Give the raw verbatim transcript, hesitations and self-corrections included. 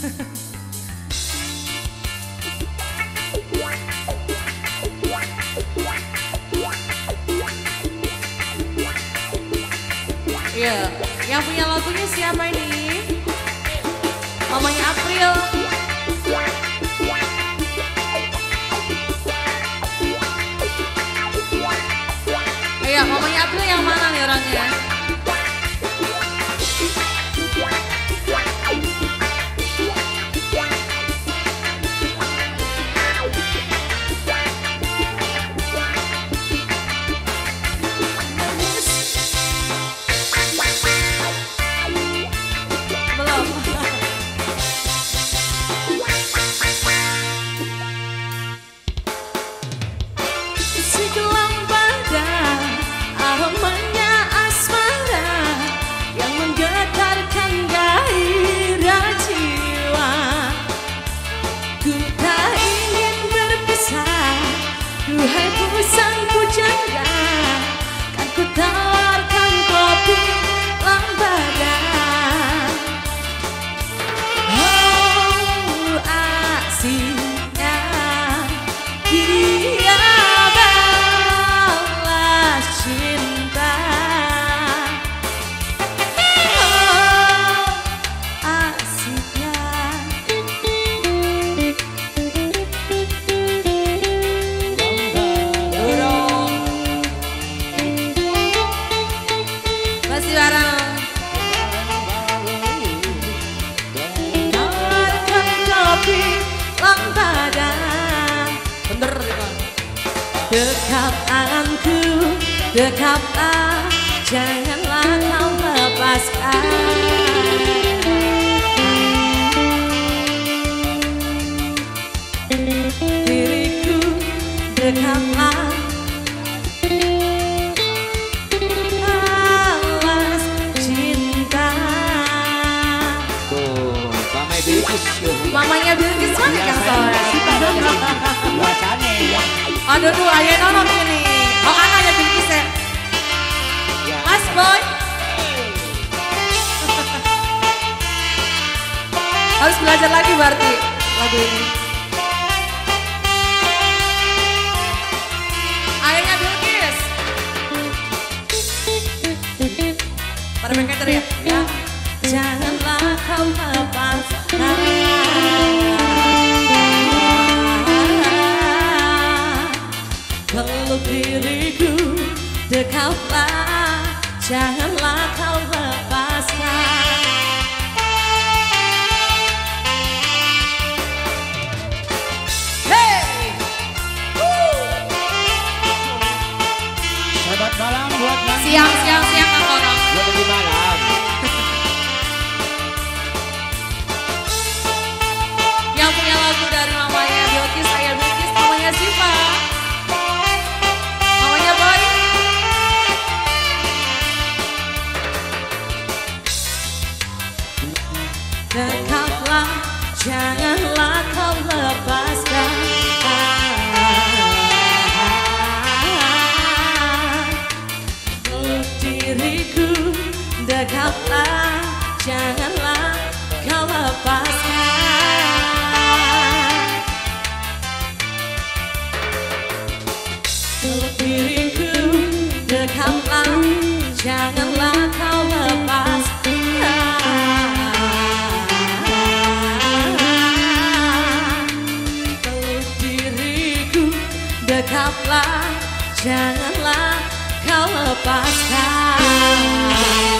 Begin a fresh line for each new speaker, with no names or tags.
Iya, yang punya lagunya siapa ini? Mamanya April. Iya, mamanya April yang mana nih orangnya?
Duhai pusang pujangga, kan ku tawarkan kopi lambada. Oh asiknya dia balas cinta. Oh asiknya. Dekap tanganku, dekaplah, janganlah kau lepaskan. Diriku, dekaplah, balas cinta.
Tuh, mamanya Bilkis.
Mamanya Bilkis mana yang soalnya?
Wacane ya.
Aduh tuh, ayah nonton ini. Oh anaknya Bilkis ya? Mas Boy. Harus belajar lagi berarti lagu ini. Ayahnya Bilkis. Pada mereka teriak. Ya.
Janganlah kau lepaskan. Peluk diriku, dekaplah, janganlah kau lepaskan.
Hey!
Selamat malam buat Nandi.
Siang, siang, siang kan orang.
Buat lebih malam.
Yang punya lagu dari mamanya Bilkis, saya Bilkis, mamanya Siva. Mamanya Boy.
Dekaplah, janganlah kau lepaskan. Peluk diriku, dekaplah, janganlah kau lepaskan. Peluk diriku, dekaplah, janganlah kau lepaskan. Peluk diriku, dekaplah, janganlah kau lepaskan.